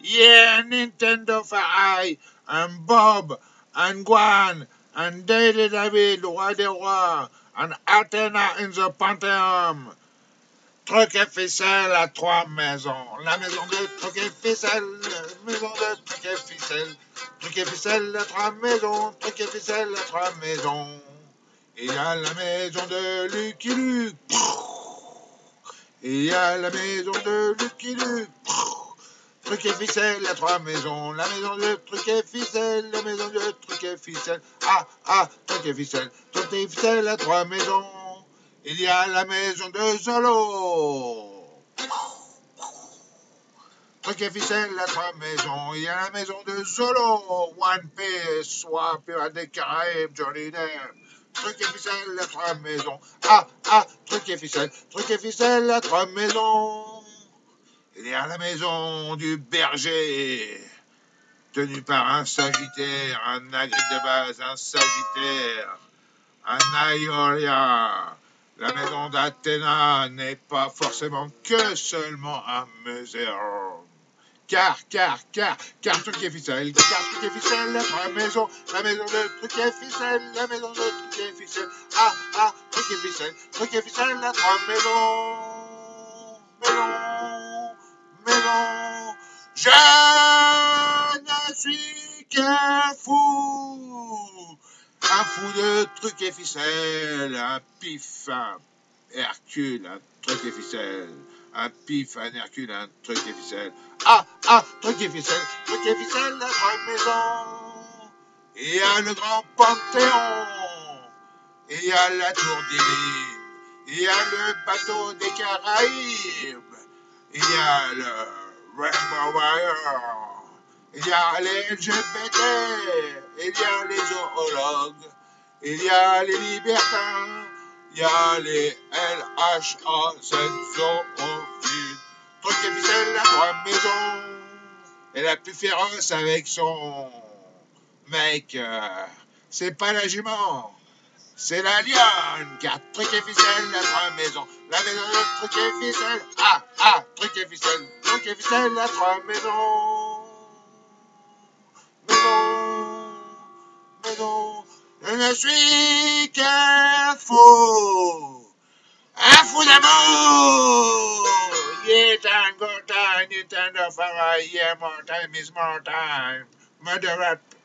Yeah, Nintendo Farai, and Bob, and Guan, and Daddy David, Roi des Rois, and Athena in the Pantheon. Truc et ficelle à trois maisons. La maison de truc et ficelle, maison de truc et ficelle. Truc et ficelle à trois maisons, truc et ficelle à trois maisons. Il y a la maison de Lucky Luke. Il y a la maison de Lucky Luke. Truc et ficelle à trois maisons. La maison de truc et ficelle, la maison de truc et ficelle. Truc et ficelle à trois maisons. Il y a la maison de Zolo. Truc et ficelle à trois maisons. Il y a la maison de Zolo. One Piece, soit Pirates des Caraïbes, Johnny Depp. Truc et ficelle à trois maisons. Truc et ficelle à trois maisons. Il y a la maison du berger, tenu par un sagittaire, un agrippe de base, un sagittaire, un aïolia. La maison d'Athéna n'est pas forcément que seulement un muséum. Car, truc et ficelle, la trois maisons, la maison de truc et ficelle, la maison de truc et ficelle, truc et ficelle, la trois maisons, maison, je ne suis qu'un fou, un fou de truc et ficelle, un pif, un Hercule, un truc et ficelle. Un pif, un Hercule, un truc et ficelle. Truc et ficelle, la grande maison. Il y a le grand Panthéon. Il y a la tour divine. Il y a le bateau des Caraïbes. Il y a le Rainbow Wire. Il y a les LGBT. Il y a les zoologues. Il y a les libertins. Il y a les LHAZ zoophiles. Truc et ficelle, la trois maisons. Et la plus féroce avec son mec. C'est pas la jument. C'est la lionne qui a truc et ficelle, la trois maisons. La maison de truc et ficelle. Truc et ficelle, la trois maisons. Maison. Je ne suis qu'un fou. Un fou d'amour! Yeah, tango time, Nintendo Fire, yeah, more time is more time. Murder rap